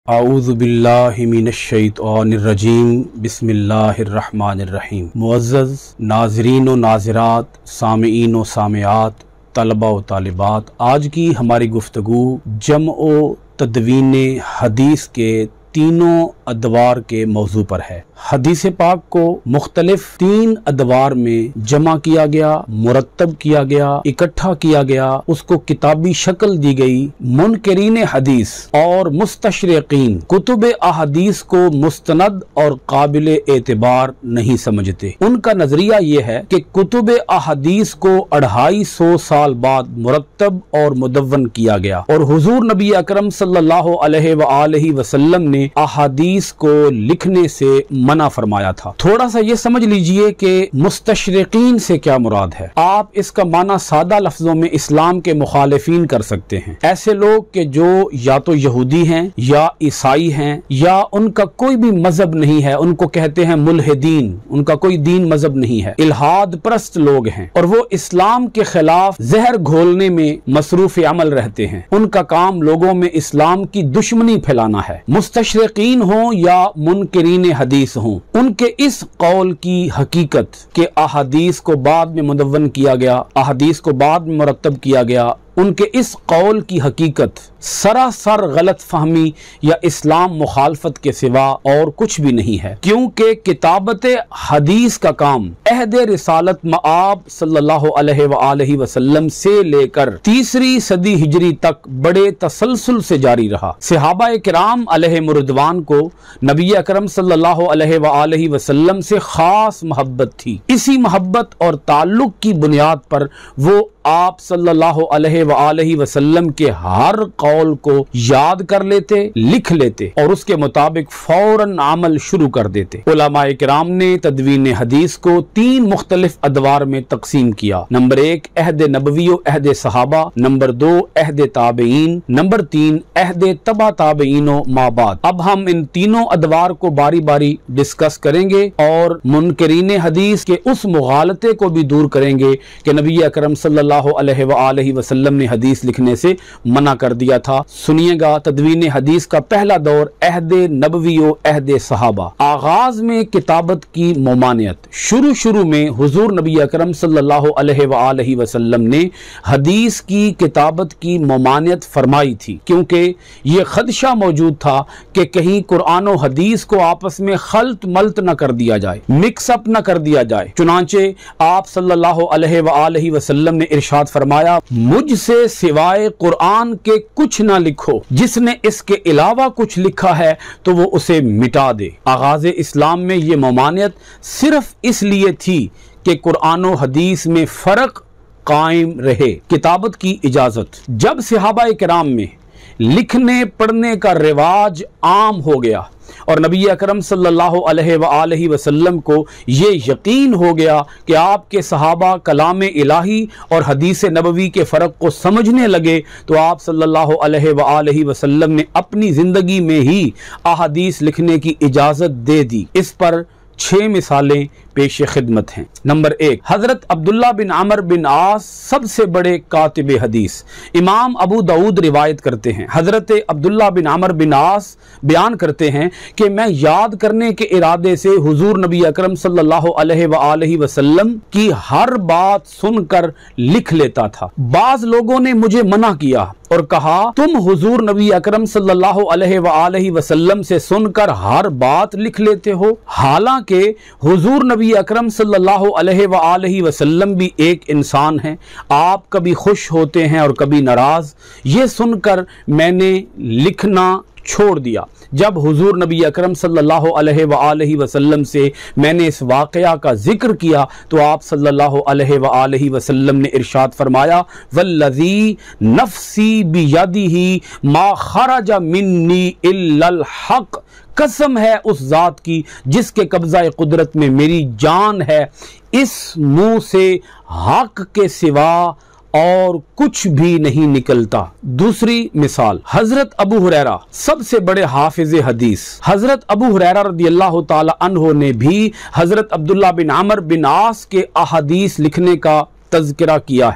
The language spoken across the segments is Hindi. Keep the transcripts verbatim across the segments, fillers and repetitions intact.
आऊज़ु बिल्लाहि मिनश्शैतानिर्रजीम बिस्मिल्लाहिर्रहमानिर्रहीम। मुअज़्ज़ज़ नाज़रीन व नाज़िरात, सामिईन व सामियात, तलबा व तालिबात, आज की हमारी गुफ्तगू जम्अ तदवीन हदीस के तीनों अदवार के मौजू पर है। हदीस पाक को मुख्तलिफ तीन अदवार में जमा किया गया, मुरत्तब किया गया, इकट्ठा किया गया, उसको किताबी शक्ल दी गई। मुनकरीन हदीस और मुस्तशरिकीन कुतुब अहदीस को मुस्तनद और काबिल एतबार नहीं समझते। उनका नजरिया ये है कि कुतुब अहदीस को अढ़ाई सौ साल बाद मुरत्तब और मुदव्वन किया गया और हुजूर नबी अकरम सल्लल्लाहु अलैहि वसल्लम ने अहदीस को लिखने से मना फरमाया था। थोड़ा सा ये समझ लीजिए कि मुस्तशरिकीन से क्या मुराद है। आप इसका माना सादा लफ्जों में इस्लाम के मुखालिफीन कर सकते हैं। ऐसे लोग के जो या तो यहूदी हैं या ईसाई हैं या उनका कोई भी मजहब नहीं है, उनको कहते हैं मुल्हिदीन, उनका कोई दीन मजहब नहीं है, इल्हाद परस्त लोग हैं और वो इस्लाम के खिलाफ जहर घोलने में मसरूफ अमल रहते हैं। उनका काम लोगों में इस्लाम की दुश्मनी फैलाना है। मुस्तशरिकीन हो या मुनकरीन हदीस हों, उनके इस कौल की हकीकत के अहदीस को बाद में मुदव्वन किया गया, अहदीस को बाद में मुरत्तब किया गया, उनके इस कौल की हकीकत सरासर गलत फहमी या इस्लाम मुखालफत के सिवा और कुछ भी नहीं है, क्योंकि किताबत हदीस का काम अहद रिसालत मआब सल्लल्लाहु अलैहि वसल्लम से लेकर तीसरी सदी हिजरी तक बड़े तसलसल से जारी रहा। सहाबा किराम अलैहिमुर्रिदवान को नबी अकरम सल्लल्लाहु अलैहि वसल्लम से खास मोहब्बत थी। इसी मोहब्बत और ताल्लुक की बुनियाद पर वो आप सल्लल्लाहु अलैहि वसल्लम के हर कौल को याद कर लेते, लिख लेते और उसके मुताबिक फौरन अमल शुरू कर देते। उलमाए किराम ने तदवीन हदीस को तीन मुख्तलिफ अदवार में तकसीम किया। नंबर एक अहद नबवी व अहद सहाबा, नंबर दो अहद ताबईन, नंबर तीन अहद तबा ताबईन व माबाद। अब हम इन तीनों अदवार को बारी बारी डिस्कस करेंगे और मुनकरीन हदीस के उस मुगालते को भी दूर करेंगे कि नबी अकरम सल्लल्लाहु अलैहि वसल्लम ने हदीस लिखने से मना कर दिया था। सुनिएगा, तदवीन हदीस का पहला दौर अहद नबवी व अहद सहाबा। आगाज में किताबत की ममानियत। शुरू शुरू में हुजूर नबी अकरम सल्लल्लाहु अलैहि वसल्लम ने हदीस की किताबत की ममानियत फरमाई थी, क्योंकि ये खदशा मौजूद था कि कहीं कुरान व हदीस को आपस में खल्त मल्त न कर दिया जाए, मिक्सअप न कर दिया जाए। चुनांचे आप सल्लल्लाहु अलैहि वसल्लम ने इरशाद फरमाया, मुझसे सिवाय कुरान के कुछ ना लिखो, जिसने इसके अलावा कुछ लिखा है तो वो उसे मिटा दे। आगाज इस्लाम में ये ममानियत सिर्फ इसलिए थी कि कुरान और हदीस में फर्क कायम रहे। किताबत की इजाजत। जब सहाबा किराम में लिखने पढ़ने का रिवाज आम हो गया और नबी अकरम सल्लल्लाहु अलैहि वसल्लम को ये यकीन हो गया कि आपके सहाबा कलाम इलाही और हदीस नबवी के फ़र्क को समझने लगे, तो आप सल्लल्लाहु अलैहि वसल्लम ने अपनी ज़िंदगी में ही अहदीस लिखने की इजाज़त दे दी। इस पर छह मिसालें पेश खिदमत हैं। नंबर एक, हजरत अब्दुल्ला बिन अमर बिन आस सबसे बड़े कातिब हदीस। इमाम अबू दाऊद रिवायत करते हैं, हजरत अब्दुल्ला बिन अमर बिन आस बयान करते हैं कि मैं याद करने के इरादे से हुजूर नबी अकरम सल्लल्लाहु अलैहि वसल्लम की हर बात सुनकर लिख लेता था। बाज लोगों ने मुझे मना किया और कहा, तुम हुजूर नबी अकरम सल्लल्लाहु अलैहि वसल्लम से सुनकर हर बात लिख लेते हो। हालांकि हुजूर नबी अकरम सल्लल्लाहु अलैहि वसल्लम भी एक इंसान है, आप कभी खुश होते हैं और कभी नाराज। ये सुनकर मैंने लिखना छोड़ दिया। जब हुजूर नबी अकरम सल्लल्लाहु अलैहि वसल्लम से मैंने इस वाक़या का जिक्र किया तो आप सल्लल्लाहु अलैहि वसल्लम ने इरशाद फरमाया, वल्लज़ी नफ्सी बियदिही मा खरजा मिन्नी इल्लल हक़, कसम है उस जात की जिसके कब्ज़ा कुदरत में मेरी जान है, इस मुंह से हक के सिवा और कुछ भी नहीं निकलता। दूसरी मिसाल, हजरत अबू हुरैरा सबसे बड़े हाफिज हदीस। हजरत अबू हुरैरा रदियल्लाहु ताला अन्हु ने भी हजरत अब्दुल्ला बिन अमर बिन आस के अहदीस लिखने का तज़किरा किया है।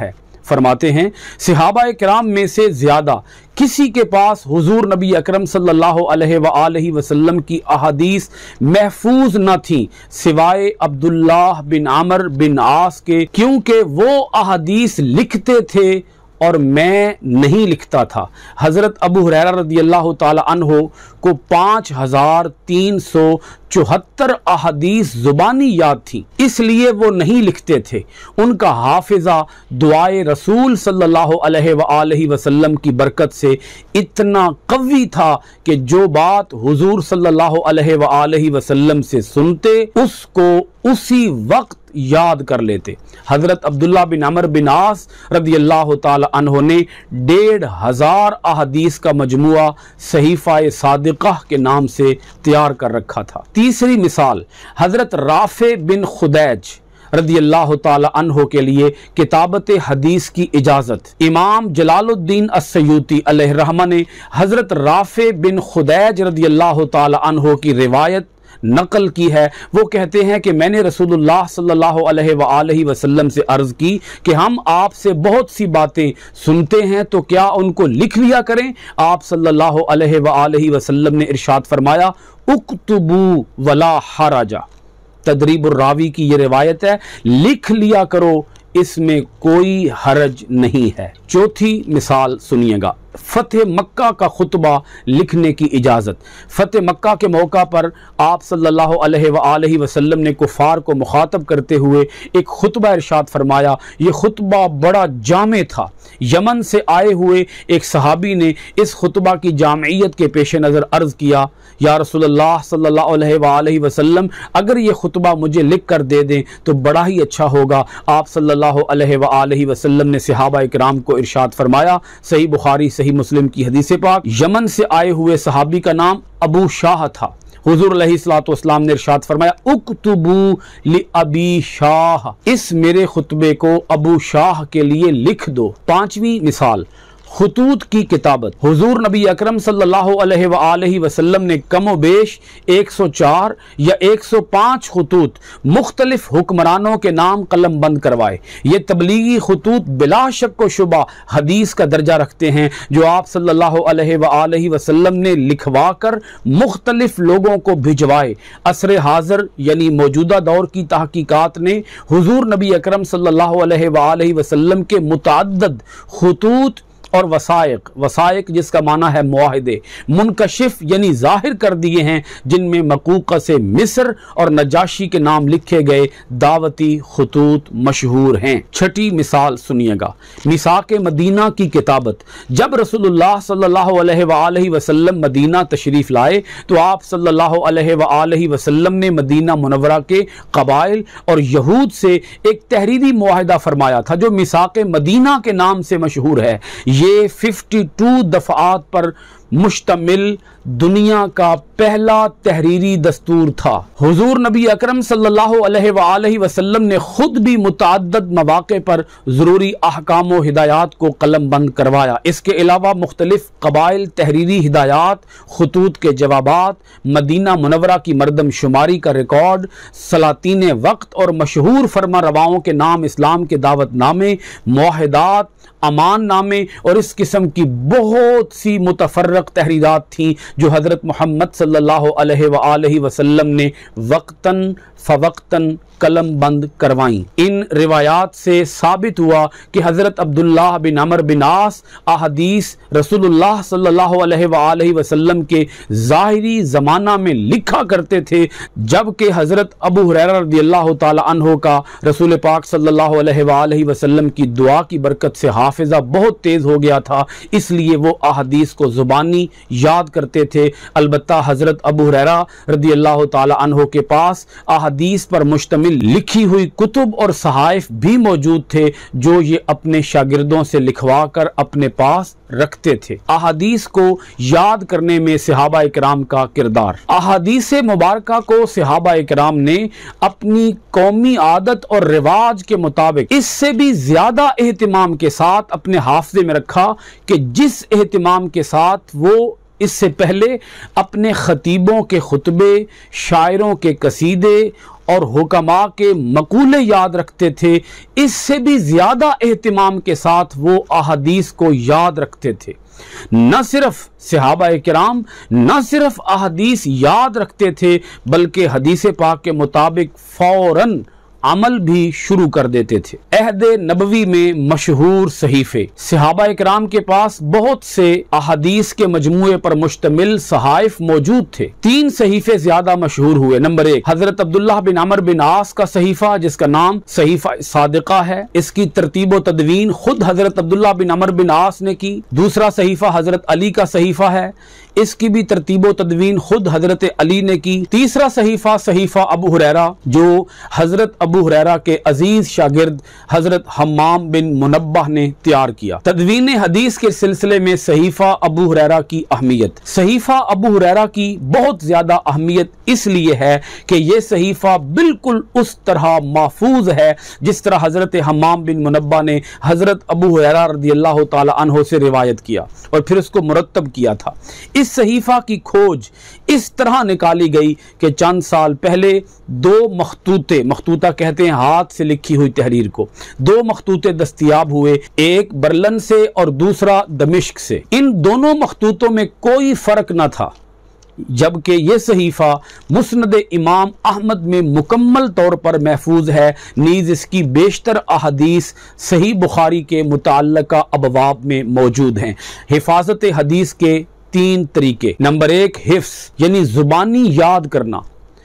फरमाते हैं, सहाबा किराम में से ज़्यादा किसी के पास हुजूर नबी अकरम सल्लल्लाहु अलैहि वसल्लम की अहादीस महफूज न थी सिवाय अब्दुल्लाह बिन आमर बिन आस के, क्योंकि वो अहादीस लिखते थे और मैं नहीं लिखता था। हज़रत अबू हुरैरा रज़ियल्लाहु ताला अन्हो को पाँच हज़ार तीन सौ चौहत्तर अहादीस ज़ुबानी याद थी, इसलिए वो नहीं लिखते थे। उनका हाफिज़ा दुआए रसूल सल्लल्लाहु अलैहि वसल्लम की बरकत से इतना कवी था कि जो बात हुजूर सल्लल्लाहु अलैहि वसल्लम से सुनते उसको उसी वक्त याद कर लेते। हज़रत अब्दुल्ला बिन अमर बिन आस रज़ियल्लाहु ताला अन्हो ने डेढ़ हजार अहादीस का मजमुआ सहीफ़ा सादिक़ा के नाम से तैयार कर रखा था। तीसरी मिसाल, हज़रत राफ़े बिन खुदैज रज़ियल्लाहु ताला अन्हो के लिए किताबत हदीस की इजाज़त। इमाम जलालुद्दीन अस्सयूती अलैहिर्रहमा ने हज़रत राफ़े बिन खुदैज रज़ियल्लाहु ताला अन्हो की रिवायत नकल की है। वो कहते हैं कि मैंने रसूलुल्लाह सल्लल्लाहु अलैहि वसल्लम से अर्ज़ की कि हम आपसे बहुत सी बातें सुनते हैं तो क्या उनको लिख लिया करें। आप सल्लल्लाहु अलैहि वसल्लम ने इरशाद फरमाया, उक्तुबू वला हराजा। तदरीबुर रावी की ये रिवायत है, लिख लिया करो, इसमें कोई हरज नहीं है। चौथी मिसाल सुनिएगा, फ़तेह मक्का का खुतबा लिखने की इजाज़त। फ़तेह मक्का के मौका पर आप सल्लल्लाहु अलैहि वसल्लम ने कुफ़ार को मुखातब करते हुए एक खुतबा इरशाद फरमाया। ये खुतबा बड़ा जामे था। यमन से आए हुए एक सहाबी ने इस खुतबा की जामियत के पेश नज़र अर्ज़ किया, या रसूलुल्लाह सल्लल्लाहु अलैहि वसल्लम, अगर ये खुतबा मुझे लिख कर दे दें तो बड़ा ही अच्छा होगा। आप सल्लल्लाहु अलैहि वसल्लम ने सहाबा इकराम को इरशाद फरमाया। सही बुखारी सही मुस्लिम की हदीस पाक। यमन से आए हुए सहाबी का नाम अबू शाह था। हुजूर अलैहिस्सलातु वस्सलाम ने इरशाद फरमाया, उक्तुबू लि अबी शाह, इस मेरे खुतबे को अबू शाह के लिए लिख दो। पांचवी मिसाल, खुतूत की किताबत। हुजूर नबी अकरम सल्लल्लाहु अलैहि वसल्लम ने कमो बेश एक सौ चार या एक सौ पाँच खुतूत मुख्तलिफ हुक्मरानों के नाम कलम बंद करवाए। ये तबलीगी खुतूत बिला शक व शुबा हदीस का दर्जा रखते हैं, जो आप सल्लल्लाहु अलैहि वसल्लम ने लिखवा कर मुख्तलिफ लोगों को भिजवाए। असर हाज़िर यानी मौजूदा दौर की तहकीकात ने हुजूर नबी अकरम सल्लल्लाहु अलैहि वसल्लम के मुतअद्दिद खुतूत और वसाइक, वसाइक जिसका माना है मुआहिदे, मुनकशिफ यानी जाहिर कर दिए हैं, जिनमें मकूक़ा से मिस्र और नजाशी के नाम लिखे गए दावती खुतूत मशहूर हैं। छठी मिसाल सुनिएगा, मिसाक मदीना की किताबत। जब रसूलुल्लाह सल्लल्लाहु अलैहि वसल्लम मदीना तशरीफ़ लाए तो आप सल्लल्लाहु अलैहि वसल्लम ने मदीना मुनव्वरा के कबाइल और यहूद से एक तहरीरी मुआहिदा फरमाया था, जो मिसाक मदीना के नाम से मशहूर है। ये बावन दफ़ात पर मुश्तमिल दुनिया का पहला तहरीरी दस्तूर था। हुजूर नबी अकरम सल्लल्लाहु अलैहि वसल्लम ने खुद भी मुतअद्दिद मवाक़े पर ज़रूरी अहकाम व हिदायत को कलम बंद करवाया। इसके अलावा मुख्तलिफ कबाइल तहरीरी हिदायत, खुतूत के जवाबात, मदीना मुनव्वरा की मरदम शुमारी का रिकॉर्ड, सलातीन वक्त और मशहूर फरमा रवाओं के नाम, इस्लाम के दावत नामे, मुआहिदात, अमान नामे और इस किस्म की बहुत सी मुतफर्रक तहरीरात थीं जो हज़रत मोहम्मद सल्लल्लाहु अलैहि वसल्लम ने वक्तन फ़वक्तन कलम बंद करवाई। इन रिवायात से साबित हुआ कि हज़रत अब्दुल्लाह बिन अमर बिन आस अहदीस रसूलुल्लाह सल्लल्लाहु अलैहि वसल्लम के ज़ाहिरी ज़माना में लिखा करते थे, जबकि हज़रत अबू हुरैरा रज़ियल्लाहु ताला अन्हो का रसूल पाक सल्लल्लाहु अलैहि वसल्लम की दुआ की बरकत से हाफिज़ा बहुत तेज़ हो गया था, इसलिए वो अहदीस को ज़ुबानी याद करते थे। अलबत्ता हज़रत अबू हुरैरा रज़ियल्लाहु ताला अन्हो के पास अहदीस पर मुश्तमिल लिखी हुई कुतुब और सहाइफ भी मौजूद थे, जो ये अपने शागिर्दों से लिखवा कर अपने पास रखते थे। अहादीस को याद करने में सहाबा इकराम का किरदार। अहादीस मुबारका को सहाबा इकराम ने अपनी कौमी आदत और रिवाज के मुताबिक इससे भी ज्यादा एहतिमाम के साथ अपने हाफजे में रखा कि जिस एहतिमाम के साथ वो इससे पहले अपने खतीबों के खुतबे, शायरों के कसीदे और हुक्मा के मकूले याद रखते थे। इससे भी ज़्यादा एहतिमाम के साथ वो अहादीस को याद रखते थे। न सिर्फ सहाबा किराम न सिर्फ अहादीस याद रखते थे, बल्कि हदीस पाक के मुताबिक फ़ौरन अमल भी शुरू कर देते थे। अहद नबवी में मशहूर सहीफ़े, सहाबा इकराम के पास बहुत से अहादीस के मजमूए पर मुश्तमिल सहाइफ मौजूद थे। तीन सहीफ़े ज्यादा मशहूर हुए। नंबर एक, हजरत अब्दुल्लाह बिन अमर बिन आस का सहीफ़ा, जिसका नाम सहीफ़ा सादिक़ा है। इसकी तरतीब व तदवीन खुद हजरत अब्दुल्लाह बिन अमर बिन आस ने की। दूसरा सहीफ़ा हजरत अली का सहीफ़ा है, इसकी भी तरतीब व तदवीन खुद हजरत अली ने की। तीसरा सहीफ़ा सहीफ़ा अबू हुरैरा, जो हजरत अबू हुरैरा के अजीज शागिर्द हजरत हम्माम बिन मुनब्बाह ने तैयार किया। तदवीन हदीस के सिलसिले में सहीफ़ा अबू हुरैरा की अहमियत। सहीफ़ा अबू हुरैरा की बहुत ज्यादा अहमियत इसलिए है कि यह सहीफ़ा बिल्कुल उस तरह महफूज है जिस तरह हजरत हम्माम बिन मुनब्बाह ने हजरत अबू हुरैरा रज़ियल्लाहु ताला अन्हु से रिवायत किया और फिर उसको मुरत्तब किया था। इस सहीफ़ा की खोज इस तरह निकाली गई कि चंद साल पहले दो मखतूते, मखतूता कहते हैं हाथ से लिखी हुई तहरीर को, दो मखतूते दस्तयाब हुए, एक बर्लन से और दूसरा दमिश्क से। इन दोनों मखतूतों में कोई फर्क न था, जबकि यह सहीफ़ा मुस्नद इमाम अहमद में मुकम्मल तौर पर महफूज है। नीज़ इसकी बेशतर अहदीस सही बुखारी के मुतअल्लिक़ा अबवाब में मौजूद हैं। हिफाजत हदीस के तीन तरीके। नंबर एक, हिफ्स यानी जुबानी याद करना।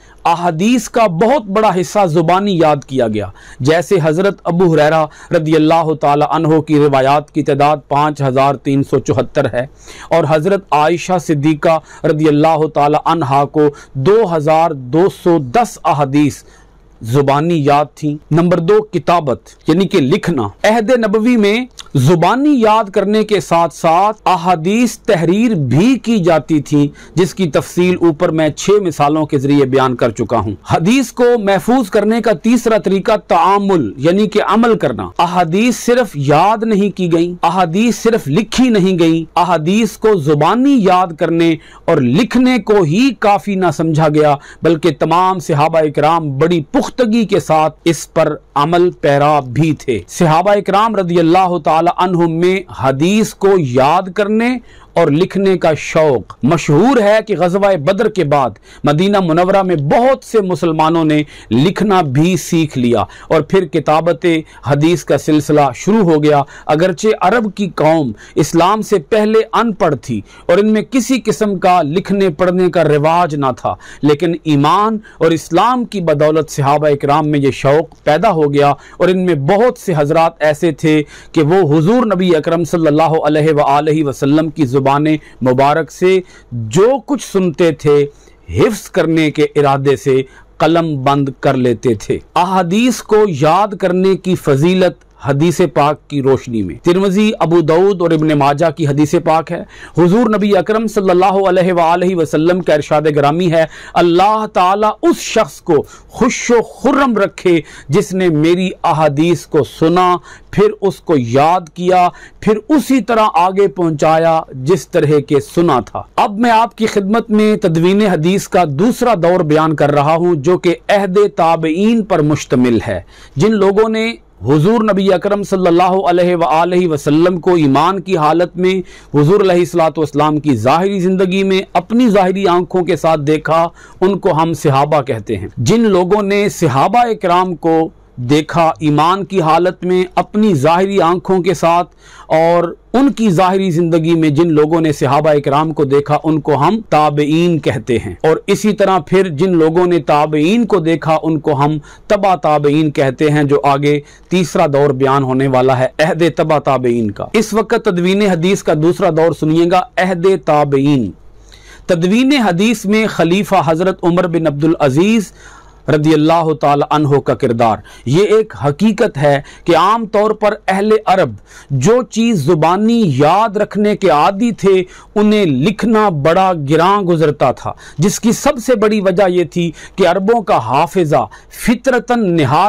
अहादीस का बहुत बड़ा हिस्सा जुबानी याद किया गया, जैसे हज़रत अबू हुरैरा रज़ियल्लाहु ताला अन्हो की रिवायात की तादाद पाँच हज़ार तीन सौ चौहत्तर है और हज़रत आयशा सिद्दीक़ा रज़ियल्लाहु ताला अन्हा को दो हज़ार दो सौ दस अहादीस जुबानी याद थी। नंबर दो, किताबत यानी कि लिखना। अहद नबवी में जुबानी याद करने के साथ साथ अहादीस तहरीर भी की जाती थी, जिसकी तफसील ऊपर मैं छह मिसालों के जरिए बयान कर चुका हूँ। हदीस को महफूज करने का तीसरा तरीका तामुल यानी कि अमल करना। अहादीस सिर्फ याद नहीं की गई, अहादीस सिर्फ लिखी नहीं गई, अहादीस को जुबानी याद करने और लिखने को ही काफी ना समझा गया, बल्कि तमाम सहाबा इकराम बड़ी पुख्तगी के साथ इस पर अमल पैरा भी थे। सहाबा इकराम रज़ियल्लाहु ताला अन्हुम में हदीस को याद करने और लिखने का शौक मशहूर है कि ग़ज़वा बदर के बाद मदीना मुनव्वरा में बहुत से मुसलमानों ने लिखना भी सीख लिया और फिर किताबत हदीस का सिलसिला शुरू हो गया। अगरचे अरब की कौम इस्लाम से पहले अनपढ़ थी और इनमें किसी किस्म का लिखने पढ़ने का रिवाज ना था, लेकिन ईमान और इस्लाम की बदौलत सहाबा इकराम में यह शौक पैदा हो गया और इनमें बहुत से हजरात ऐसे थे कि वो हुजूर नबी अकरम सल्लल्लाहु अलैहि वसल्लम की ज़ुबान मुबारक से जो कुछ सुनते थे हिफ्ज़ करने के इरादे से कलम बंद कर लेते थे। अहादीस को याद करने की फजीलत हदीस पाक की रोशनी में तिरमिज़ी, अबू दाऊद और इब्न माजा की हदीस पाक है। हुजूर नबी अकरम सल्लल्लाहु अलैहि वसल्लम का इरशाद ग्रामी है, अल्लाह ताला उस शख्स को खुशो खुर्रम रखे जिसने मेरी अहादीस को सुना, फिर उसको याद किया, फिर उसी तरह आगे पहुंचाया जिस तरह के सुना था। अब मैं आपकी खिदमत में तदवीन हदीस का दूसरा दौर बयान कर रहा हूं, जो कि अहद ताबईन पर मुश्तमिल है, जिन लोगों ने हुजूर नबी अकरम सल्लल्लाहु अलैहि वसल्लम को ईमान की हालत में हुजूर अलैहिस्सलातु वस्सलाम की ज़ाहिरी ज़िंदगी में अपनी ज़ाहिरी आंखों के साथ देखा, उनको हम सहाबा कहते हैं। जिन लोगों ने सहाबा इकराम को देखा ईमान की हालत में अपनी ज़ाहिरी आंखों के साथ और उनकी ज़ाहिरी ज़िंदगी में जिन लोगों ने सहाबा इकराम को देखा, उनको हम ताबईन कहते हैं। और इसी तरह फिर जिन लोगों ने ताबईन को देखा, उनको हम तबा ताबईन कहते हैं, जो आगे तीसरा दौर बयान होने वाला है अहद तबा ताबईन का। इस वक्त तदवीन हदीस का दूसरा दौर सुनिएगा, अहद ताबईन। तदवीन हदीस में खलीफा हज़रत उमर बिन अब्दुल अजीज़ रज़ियल्लाहु ताला अन्हो का किरदार। ये एक हकीकत है कि आम तौर पर अहले अरब जो चीज़ ज़ुबानी याद रखने के आदी थे, उन्हें लिखना बड़ा गिरां गुजरता था, जिसकी सबसे बड़ी वजह यह थी कि अरबों का हाफिज़ा फितरतन निहायत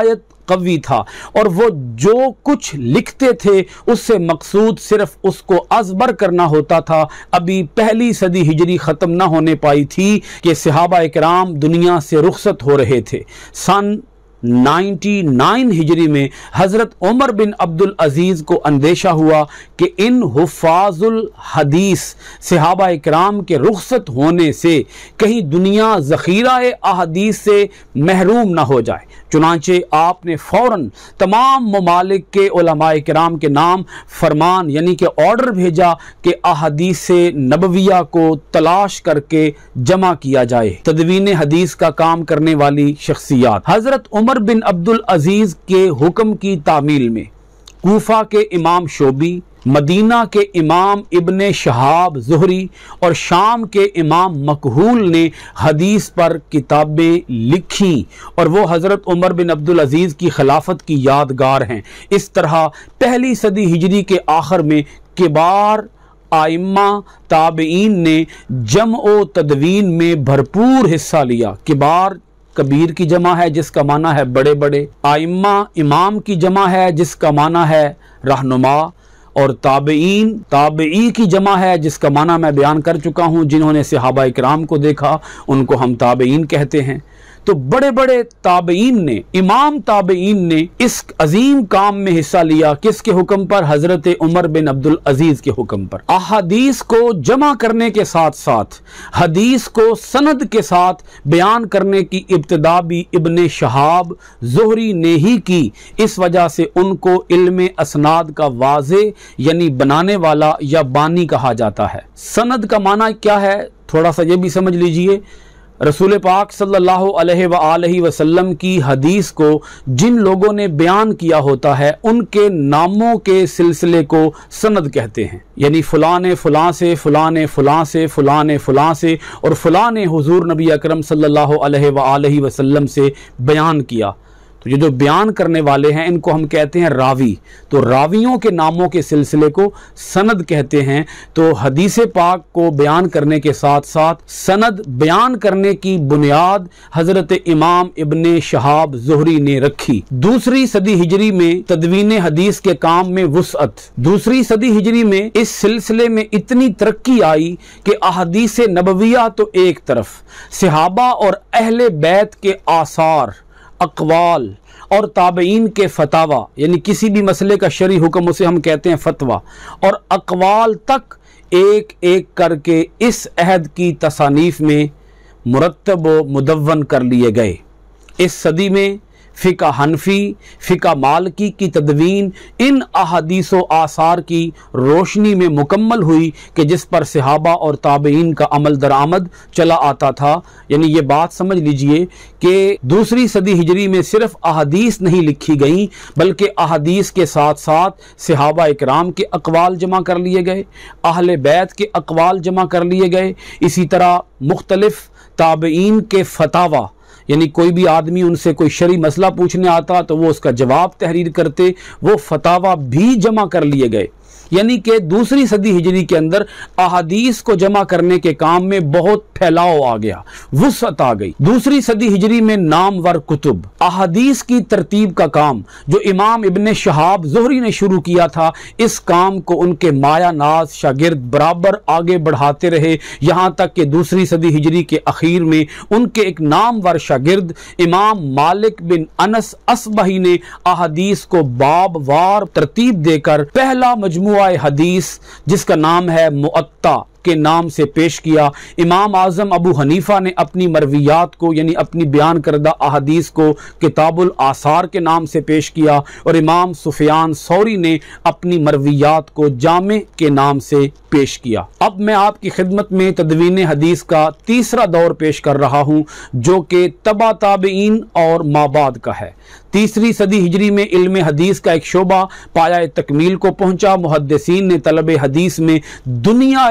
कवी था और वो जो कुछ लिखते थे उससे मकसूद सिर्फ उसको अज़बर करना होता था। अभी पहली सदी हिजरी ख़त्म ना होने पाई थी कि सहाबा इकराम दुनिया से रुखसत हो रहे थे। सन निन्यानवे हिजरी में हज़रत उमर बिन अब्दुल अजीज़ को अंदेशा हुआ कि इन हुफ़ाज़ुल हदीस सहाबा इकराम के रुखसत होने से कहीं दुनिया ज़ख़ीरा अहदीस से महरूम ना हो जाए। चुनांचे आपने फ़ौरन तमाम ममालिक के उलमा इकराम के नाम फरमान यानी कि ऑर्डर भेजा कि अहदीस नबविया को तलाश करके जमा किया जाए। तदवीन हदीस का काम करने वाली शख्सियात हज़रत उमर बिन अब्दुल अजीज़ के हुक्म की तामील में कूफा के इमाम शोबी, मदीना के इमाम इब्ने शहाब ज़ुहरी और शाम के इमाम मकहूल ने हदीस पर किताबें लिखी और वो हज़रत उमर बिन अब्दुल अजीज़ की खिलाफत की यादगार हैं। इस तरह पहली सदी हिजरी के आखिर में किबार आइम्मा ताबईन ने जमओ तदवीन में भरपूर हिस्सा लिया। किबार कबीर की जमा है जिसका माना है बड़े बड़े, आइम्मा इमाम की जमा है जिसका माना है रहनुमा, और ताबईन ताबई की जमा है जिसका माना मैं बयान कर चुका हूँ। जिन्होंने सहाबा इकराम को देखा उनको हम ताबईन कहते हैं। तो बड़े बड़े ताबईन ने, इमाम ताबईन ने इस अजीम काम में हिस्सा लिया। किसके हुक्म पर? हज़रत उमर बिन अब्दुल अजीज़ के हुक्म पर। अहादीस को जमा करने के साथ साथ हदीस को सनद के साथ बयान करने की इब्तिदा भी इब्ने शहाब ज़ुहरी ने ही की। इस वजह से उनको इल्म असनाद का वाज़े यानी बनाने वाला या बानी कहा जाता है। सनद का माना क्या है थोड़ा सा ये भी समझ लीजिए। रसूल पाक सल्लल्लाहु अलैहि वसल्लम की हदीस को जिन लोगों ने बयान किया होता है उनके नामों के सिलसिले को सनद कहते हैं। यानी फ़लाँ ने फ़लाँ से, फ़लाँ ने फ़लाँ से, फ़लाँ ने फ़लाँ से और फ़लाँ ने हुज़ूर नबी अकरम सल्लल्लाहु अलैहि वसल्लम से बयान किया। तो ये जो बयान करने वाले हैं इनको हम कहते हैं रावी। तो रावियों के नामों के सिलसिले को सनद कहते हैं। तो हदीस पाक को बयान करने के साथ साथ सनद बयान करने की बुनियाद हज़रत इमाम इब्ने शहाब ज़ुहरी ने रखी। दूसरी सदी हिजरी में तदवीन हदीस के काम में वुसअत, दूसरी सदी हिजरी में इस सिलसिले में इतनी तरक्की आई कि अहदीस नबविया तो एक तरफ, सहाबा और अहले बैत के आसार, अक़वाल और ताबईन के फतावा यानी किसी भी मसले का शरई हुक्म उसे हम कहते हैं फतवा, और अक़वाल तक एक एक करके इस अहद की तसानीफ में मुरत्तब व मुदव्वन कर लिए गए। इस सदी में फ़िक़्ह हनफी, फ़िक़्ह मालिकी की तदवीन इन अहादीस व आसार की रोशनी में मुकम्मल हुई कि जिस पर सहाबा और ताबईन का अमल दरामद चला आता था। यानी ये बात समझ लीजिए कि दूसरी सदी हिजरी में सिर्फ अहादीस नहीं लिखी गई बल्कि अहादीस के साथ साथ सहाबा इकराम के अक़वाल जमा कर लिए गए, अहले बैत के अक़वाल जमा कर लिए गए। इसी तरह मुख्तलिफ ताबईन के फतावा यानी कोई भी आदमी उनसे कोई शरई मसला पूछने आता तो वो उसका जवाब तहरीर करते, वो फतावा भी जमा कर लिए गए। यानी कि दूसरी सदी हिजरी के अंदर अहादीस को जमा करने के काम में बहुत फैलाव आ गया, वुसअत आ गई। दूसरी सदी हिजरी में नामवर कुतुब, अहादीस की तरतीब का काम जो इमाम इब्ने शहाब ज़ुहरी ने शुरू किया था, इस काम को उनके माया नाज शागिर्द बराबर आगे बढ़ाते रहे। यहाँ तक कि दूसरी सदी हिजरी के अखीर में उनके एक नामवर शागिर्द इमाम मालिक बिन अनस असबही ने अहादीस को बाब वार तरतीब देकर पहला मजमू हदीस जिसका नाम है मुअत्ता के नाम से पेश किया। इमाम आज़म अबू हनीफा ने अपनी मरवियात को यानी अपनी बयान करदा अहादीस को किताबुल आसार के नाम से पेश किया और इमाम सुफियान सौरी ने अपनी मरवियात को जामे के नाम से पेश किया। अब मैं आपकी खिदमत में तदवीन हदीस का तीसरा दौर पेश कर रहा हूँ जो कि तबा ताबईन और माबाद का है। तीसरी सदी हिजरी में इल्म हदीस का एक शोबा पाया तकमील को पहुंचा। मुहद्दिसीन ने तलब हदीस में दुनिया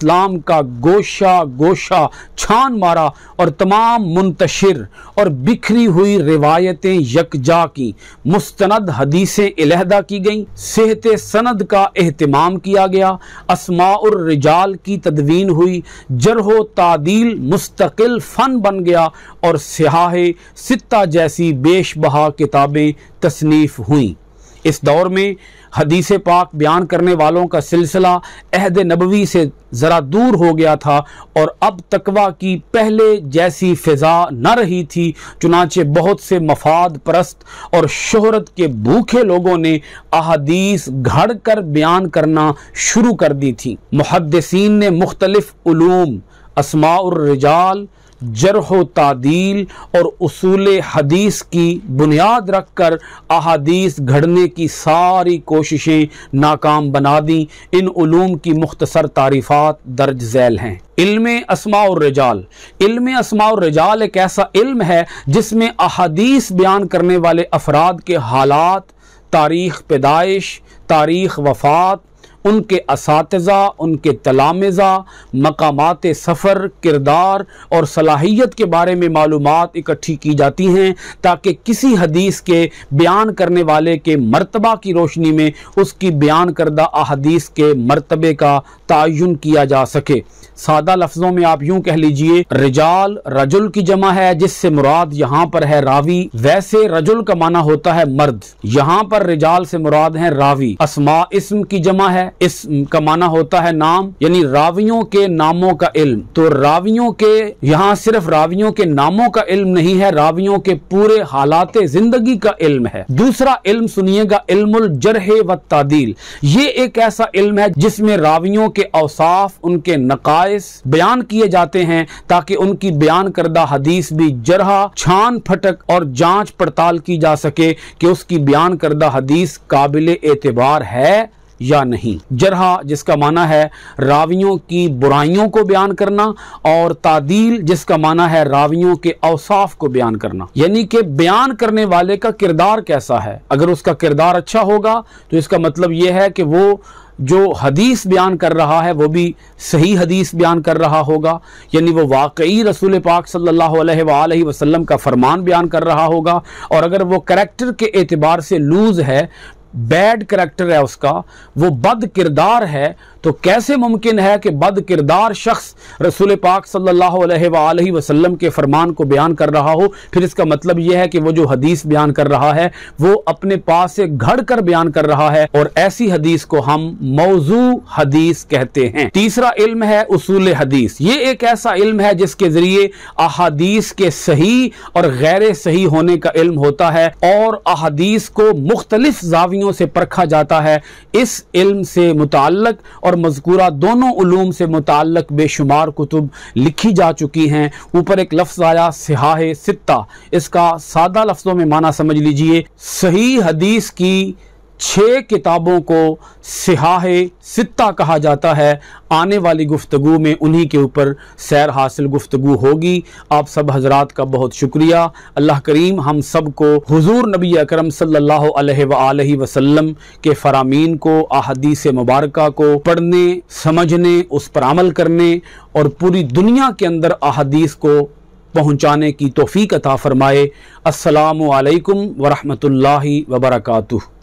इस्लाम का गोशा गोशा छान मारा और तमाम मुंतशिर और बिखरी हुई रिवायतें यकजा की, मुस्तनद हदीसें इलहदा की गईं, सेहत सनद का एहतिमाम किया गया, अस्माउर रिजाल की तदवीन हुई, जरहो तादील मुस्तकिल फ़न बन गया और सिहाहे सित्ता जैसी बेशबहा किताबें तसनीफ़ हुईं। इस दौर में हदीस पाक बयान करने वालों का सिलसिला अहद नबवी से ज़रा दूर हो गया था और अब तकवा की पहले जैसी फ़िज़ा न रही थी। चुनांचे बहुत से मफाद परस्त और शोहरत के भूखे लोगों ने अहादीस घड़ कर बयान करना शुरू कर दी थी। मुहद्दिसीन ने मुख्तलिफ उलूम, अस्माउर रिजाल, जरह तादील और उसूल हदीस की बुनियाद रख कर अहादीस घड़ने की सारी कोशिशें नाकाम बना दी। इन उलूम की मुख्तसर तारीफ़ात दर्ज झैल हैं। इल्म अस्माउर रिजाल, इल्म अस्माउर रिजाल एक ऐसा इल्म है जिसमें अहादीस बयान करने वाले अफराद के हालात, तारीख़ पैदाइश, तारीख़ वफ़ात, उनके असातिज़ा, उनके तलामिज़ा, मकामात सफ़र, किरदार और सलाहियत के बारे में मालूमात इकट्ठी की जाती हैं ताकि किसी हदीस के बयान करने वाले के मर्तबा की रोशनी में उसकी बयान करदा अहादीस के मर्तबे का तयन किया जा सके। सादा लफ्ज़ों में आप यूं कह लीजिए, रिजाल रजुल की जमा है जिससे मुराद यहाँ पर है रावी। वैसे रजुल का माना होता है मर्द, यहाँ पर रिजाल से मुराद है रावी। अस्मा इस्म की जमा है, इस्म का माना होता है नाम, यानी रावियों के नामों का इल्म। तो रावियों के यहाँ सिर्फ रावियों के नामों का इल्म नहीं है, रावियों के पूरे हालात जिंदगी का इल्म है। दूसरा इल्म सुनिएगा, इल्मुल जरह व तादील। ये एक ऐसा इल्म है जिसमें रावियों के औसाफ, उनके नकाइस बयान किए जाते हैं ताकि उनकी बयान करदा हदीस भी जरहा, छान फटक और जांच पड़ताल की जा सके कि उसकी बयान करदा हदीस काबिल एतबार है या नहीं। जरहा जिसका माना है रावियों की बुराइयों को बयान करना और तादील जिसका माना है रावियों के औसाफ को बयान करना, यानी कि बयान करने वाले का किरदार कैसा है। अगर उसका किरदार अच्छा होगा तो इसका मतलब यह है कि वो जो हदीस बयान कर रहा है वो भी सही हदीस बयान कर रहा होगा, यानी वो वाकई रसूल पाक सल्लल्लाहु अलैहि वसल्लम का फरमान बयान कर रहा होगा। और अगर वो करैक्टर के एतबार से लूज है, बैड करैक्टर है उसका, वो बद किरदार है, तो कैसे मुमकिन है कि बद किरदार शख्स रसूल पाक सल्लल्लाहु अलैहि वसल्लम के फरमान को बयान कर रहा हो। फिर इसका मतलब यह है कि वो जो हदीस बयान कर रहा है वो अपने पास से घड़ कर बयान कर रहा है और ऐसी हदीस को हम मौजू हदीस कहते हैं। तीसरा इल्म है उसूल हदीस। ये एक ऐसा इल्म है जिसके जरिए अहादीस के सही और गैर सही होने का इल्म होता है और अहादीस को मुख्तलिफ जावियों से परखा जाता है। इस इल्म से मुताल्लक और मज़कूरा दोनों उलूम से मुताल्लक बेशुमार कुतुब लिखी जा चुकी हैं। ऊपर एक लफ्ज़ आया सिहाहे सित्ता, इसका सादा लफ्ज़ों में माना समझ लीजिए, सही हदीस की छः किताबों को सिहाहे सित्ता कहा जाता है। आने वाली गुफ्तगू में उन्हीं के ऊपर सैर हासिल गुफ्तगू होगी। आप सब हजरात का बहुत शुक्रिया। अल्लाह करीम हम सब को हुजूर नबी अकरम सल्लल्लाहु अलैहि वसल्लम के फरामीन को, अहादीस मुबारका को पढ़ने, समझने, उस पर अमल करने और पूरी दुनिया के अंदर अहादीस को पहुँचाने की तौफीक अता फरमाए। अस्सलामु अलैकुम व रहमतुल्लाहि व बरकातुहू।